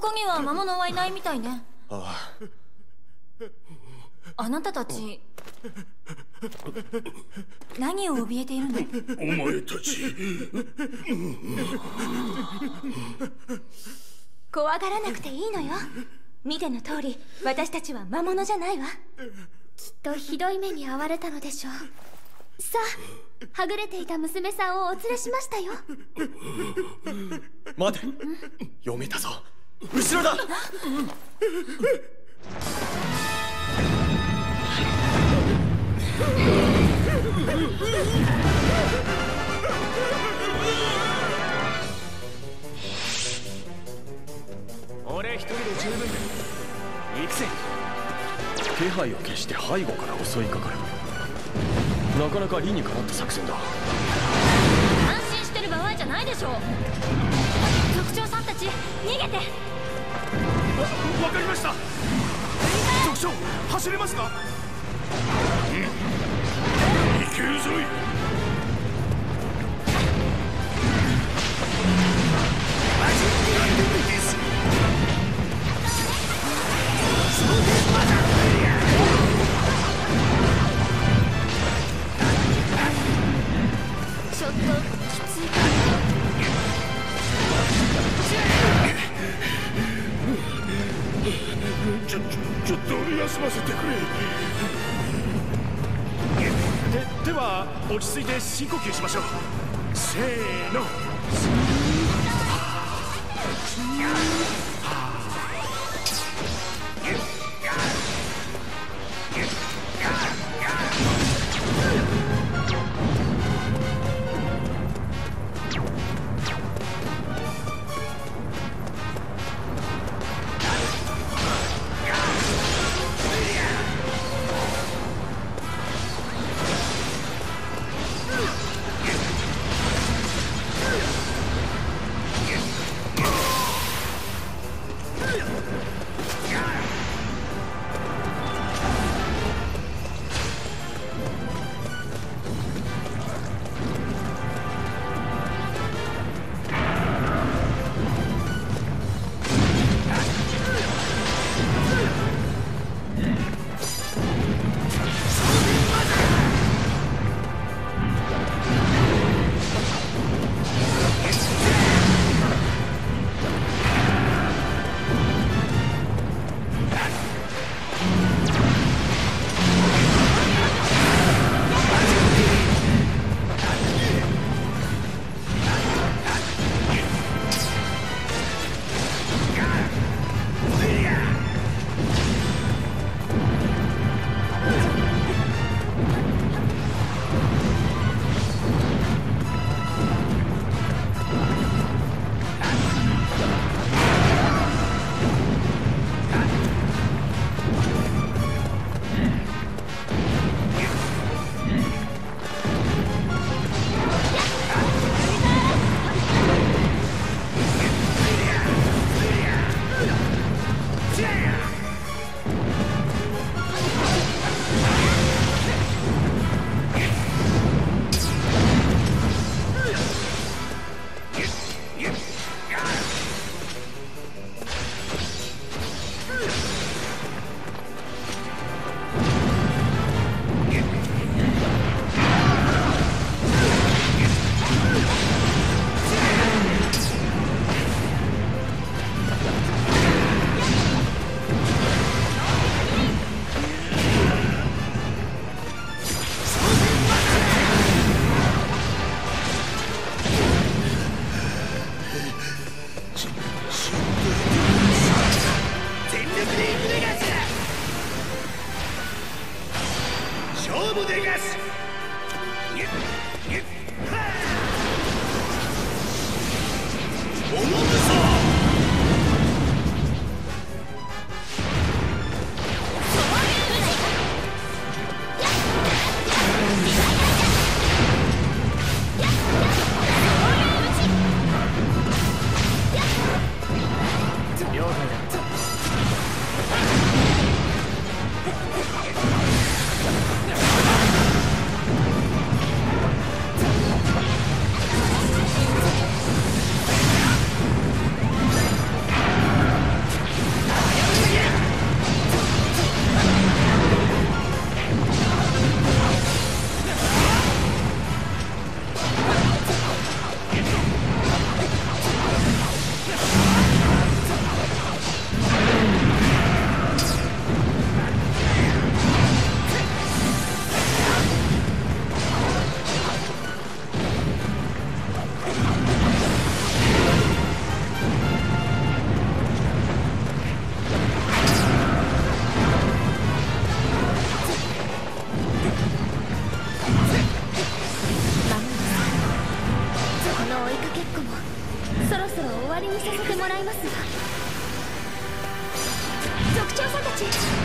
こには魔物はいないみたいね。 ああなたたち何を怯えているの？ お前たち怖がらなくていいのよ。見ての通り私たちは魔物じゃないわ。 きっとひどい目に遭われたのでしょう。さあ、はぐれていた娘さんをお連れしましたよ。 待て、読めたぞ。後ろだ。 俺一人で十分だ。行くぜ。 気配を消して背後から襲いかかる。なかなか理にかなった作戦だ。 安心してる場合じゃないでしょう。局長さんたち逃げて。 わかりました。局長、走れますか？いけるぞい。マジックライトです。 ちょっときついかちょっと休ませてくれ。では落ち着いて深呼吸しましょう。せーの。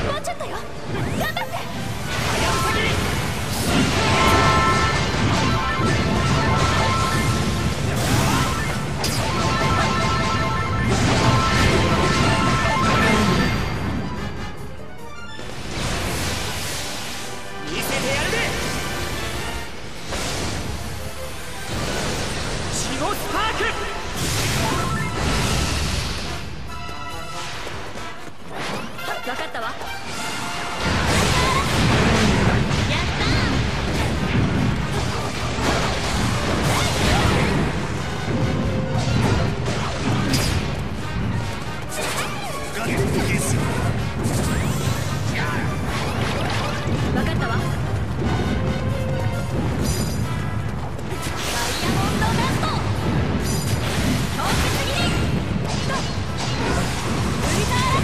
もうちょっとよ。頑張って。 見せてやるぜ。シゴスパーク。 分かったわ。分かったわ。ダイヤモンドダスト。強烈すぎに。ウリター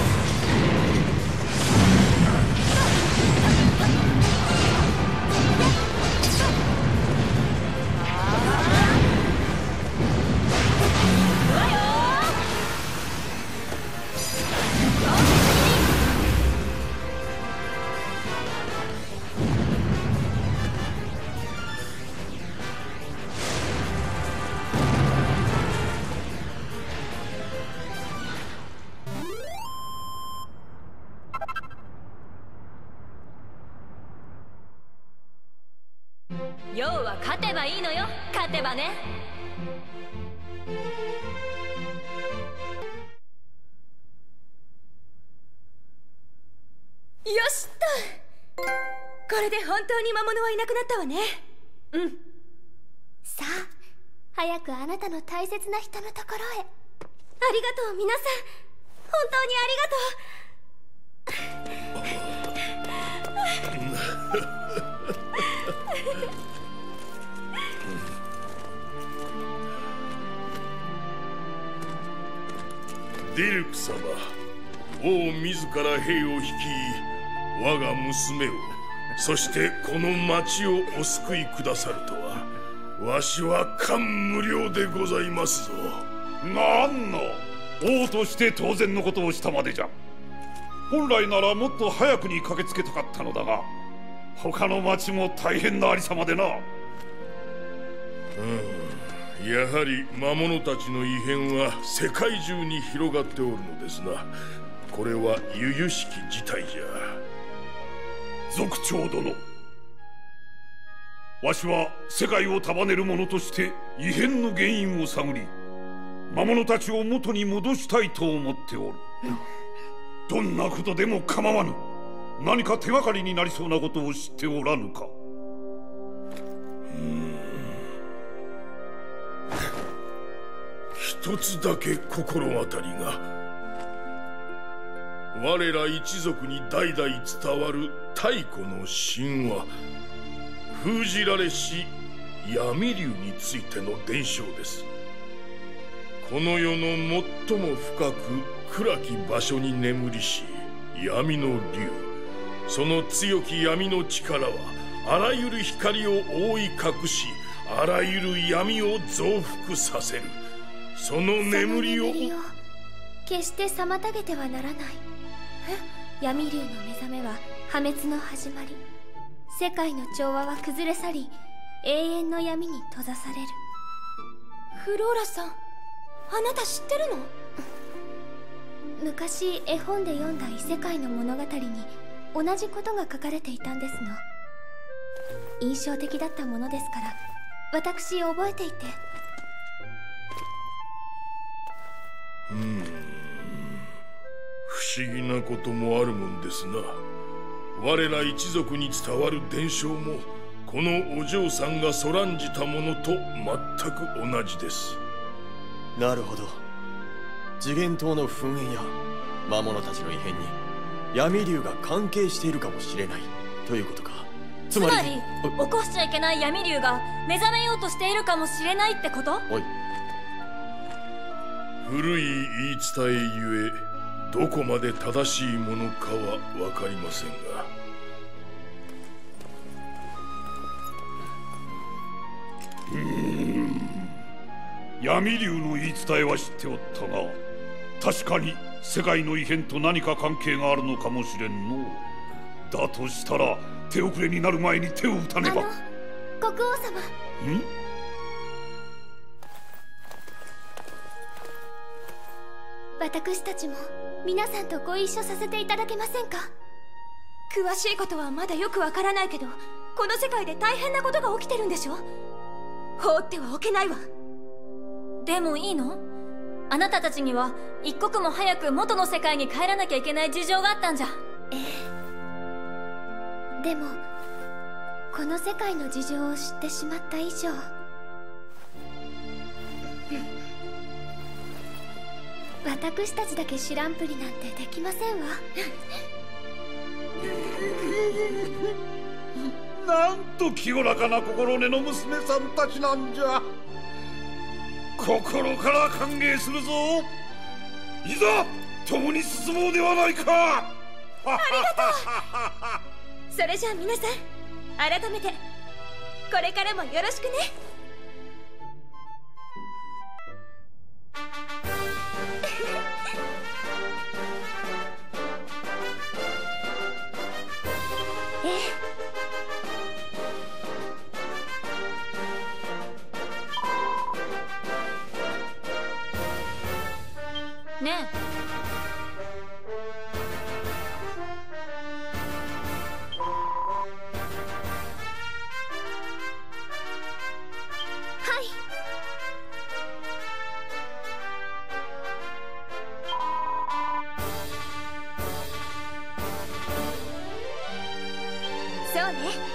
要は勝てばいいのよ。勝てばね。 よしっと。これで本当に魔物はいなくなったわね。うん。 さあ早くあなたの大切な人のところへ。 ありがとう皆さん、本当にありがとう。 ディルク様、王自ら兵を率い我が娘を、そしてこの町をお救いくださるとは、わしは感無量でございますぞ。 なんの王として当然のことをしたまでじゃ。本来ならもっと早くに駆けつけたかったのだが、他の町も大変なありさまでな。 やはり魔物たちの異変は世界中に広がっておるのですな。これは由々しき事態じゃ。 族長殿、わしは世界を束ねる者として異変の原因を探り、魔物たちを元に戻したいと思っておる。どんなことでも構わぬ。何か手がかりになりそうなことを知っておらぬか。 一つだけ心当たりが。我ら一族に代々伝わる太古の神話、封じられし闇竜についての伝承です。この世の最も深く暗き場所に眠りし闇の竜、その強き闇の力はあらゆる光を覆い隠し、あらゆる闇を増幅させる。その眠りを決して妨げてはならない。闇竜の目覚めは破滅の始まり。世界の調和は崩れ去り、永遠の闇に閉ざされる。 フローラさん、あなた知ってるの？ 昔絵本で読んだ異世界の物語に同じことが書かれていたんですの。印象的だったものですから私覚えていて。 不思議なこともあるもんですな。我ら一族に伝わる伝承もこのお嬢さんがそらんじたものと全く同じです。 なるほど。次元島の噴煙や魔物たちの異変に闇竜が関係しているかもしれないということか。つまり起こしちゃいけない闇竜が目覚めようとしているかもしれないってこと？ おい、 古い言い伝えゆえどこまで正しいものかは分かりませんが、 闇竜の言い伝えは知っておったが、確かに世界の異変と何か関係があるのかもしれんの。だとしたら手遅れになる前に手を打たねば。 国王様。私たちも皆さんとご一緒させていただけませんか？ 詳しいことはまだよくわからないけど、この世界で大変なことが起きてるんでしょ。放ってはおけないわ。 でもいいの？あなたたちには一刻も早く元の世界に帰らなきゃいけない事情があったんじゃ。 でもこの世界の事情を知ってしまった以上、私たちだけ知らんぷりなんてできませんわ。 なんと清らかな心根の娘さんたちなんじゃ。心から歓迎するぞ。いざ共に進もうではないか。 ありがとう。それじゃあ皆さん、改めてこれからもよろしくね。 ねえ、 そうね。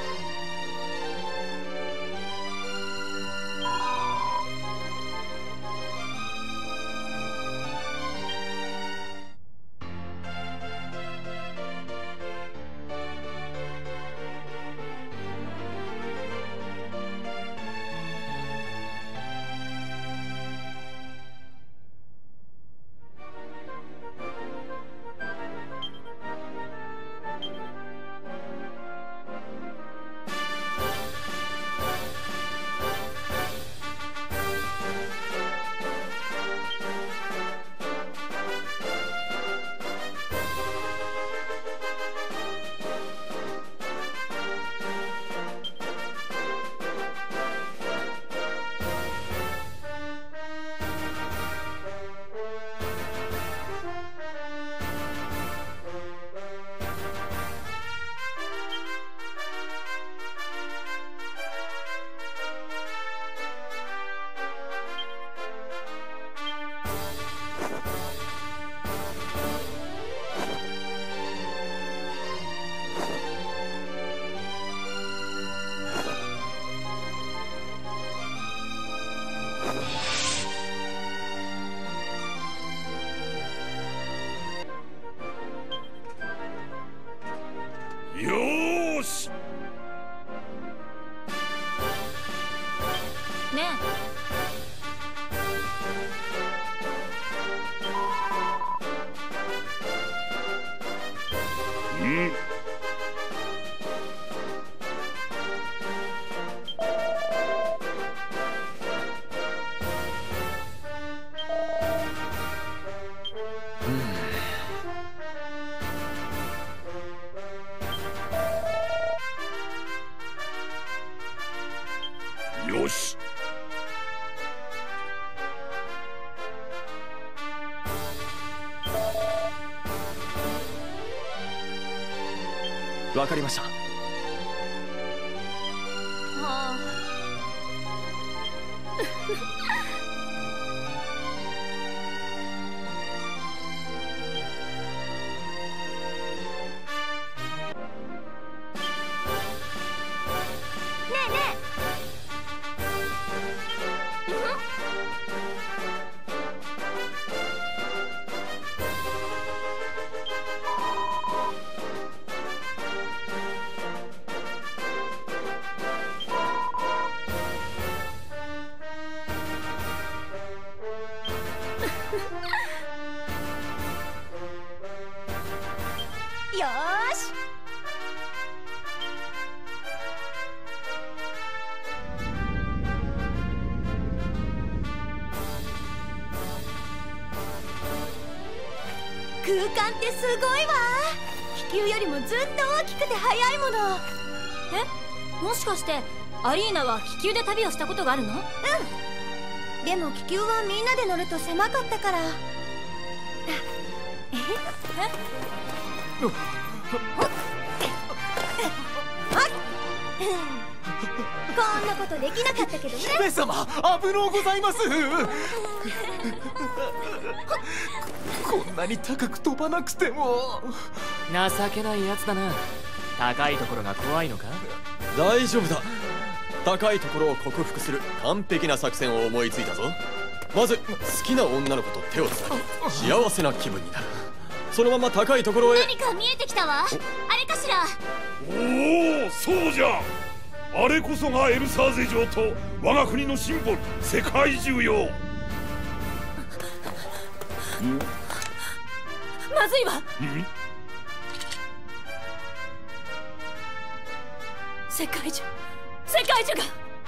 よし。 わかりました。 よーし。 空間ってすごいわ。気球よりもずっと大きくて速いもの。 もしかしてアリーナは気球で旅をしたことがあるの？ でも気球はみんなで乗ると狭かったから。こんなことできなかったけどね。 姫様、危のうございます。こんなに高く飛ばなくても。 情けないやつだな。高いところが怖いのか？ 大丈夫だ。高いところを克服する完璧な作戦を思いついたぞ。まず好きな女の子と手をつなぎ幸せな気分になる。そのまま高いところへ。 何か見えてきたわ。あれかしら？ おお、そうじゃ。あれこそがエルサーゼ城と我が国のシンボル、世界中よ。 まずいわ。世界中が。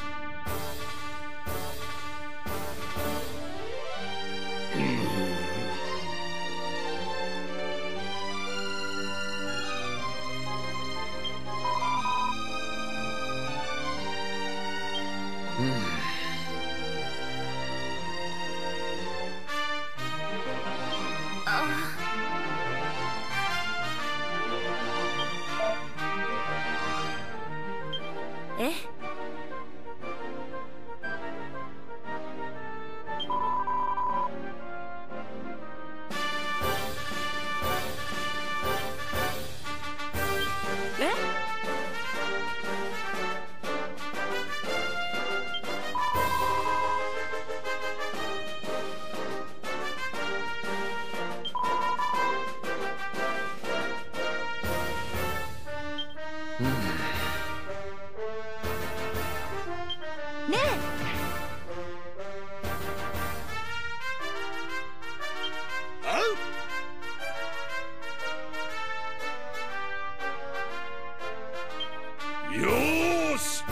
よーし。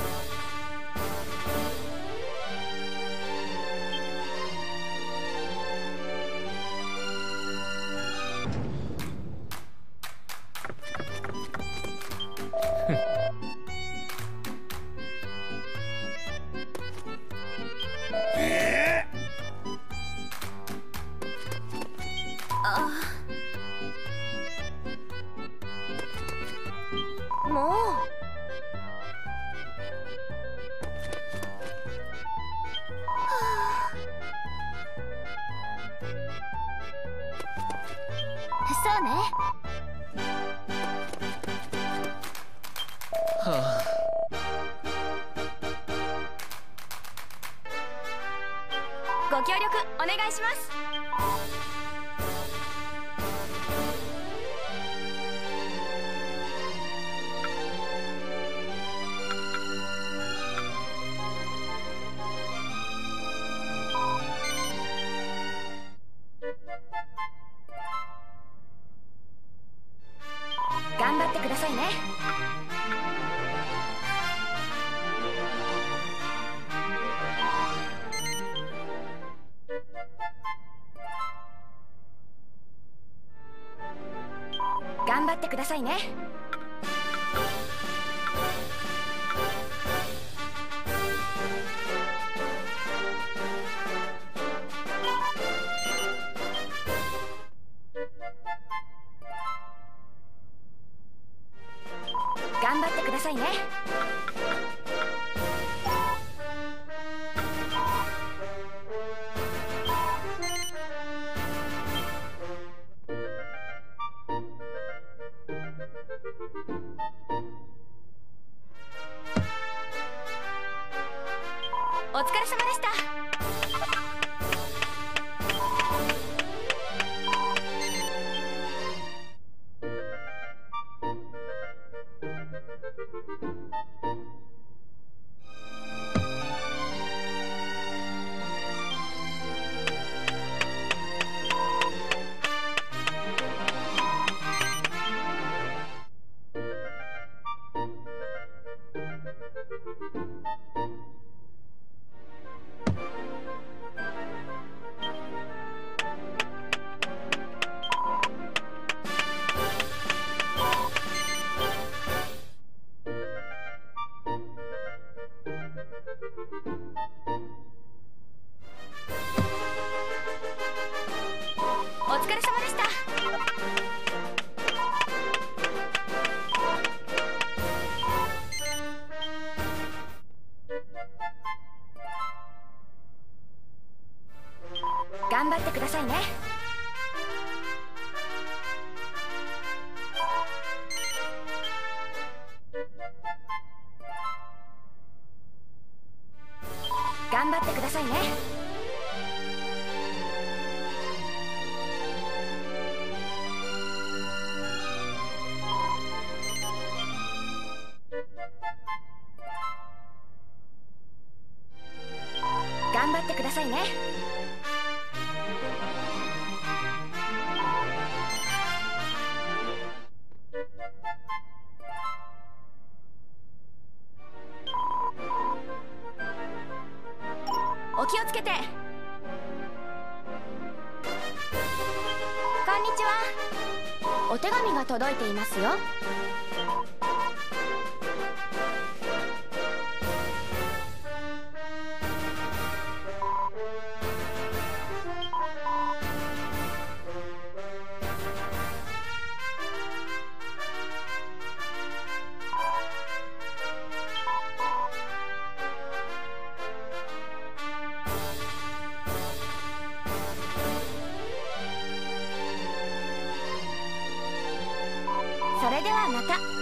もうそうね。ご協力お願いします。頑張ってくださいね。頑張ってくださいね。頑張ってくださいね。お疲れ様でした。 いね。頑張ってくださいね。頑張ってくださいね。お気をつけて。こんにちは。お手紙が届いていますよ。それではまた。